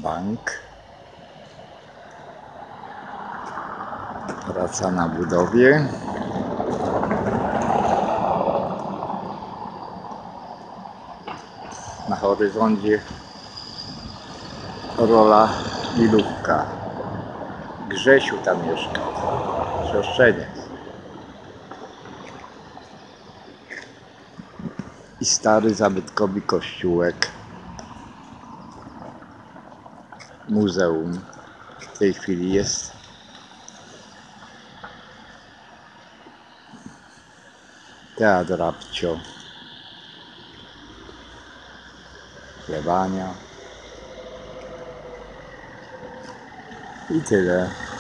bank. Praca na budowie. Na horyzoncie rola milówka. Grzesiu tam mieszka. Siostrzeniec. I stary zabytkowy kościółek. Muzeum w tej chwili jest. Teatr Rabcio. Plebania. I tyle.